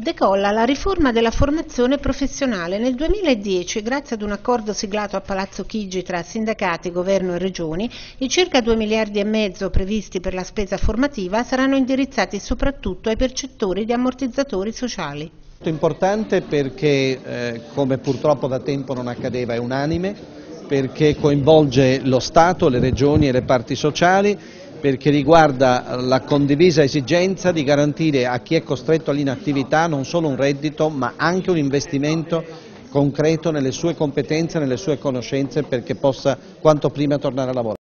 Decolla la riforma della formazione professionale. Nel 2010, grazie ad un accordo siglato a Palazzo Chigi tra sindacati, governo e regioni, i circa 2,5 miliardi previsti per la spesa formativa saranno indirizzati soprattutto ai percettori di ammortizzatori sociali. Molto importante perché, come purtroppo da tempo non accadeva, è unanime, perché coinvolge lo Stato, le regioni e le parti sociali, perché riguarda la condivisa esigenza di garantire a chi è costretto all'inattività non solo un reddito ma anche un investimento concreto nelle sue competenze, nelle sue conoscenze, perché possa quanto prima tornare a lavorare.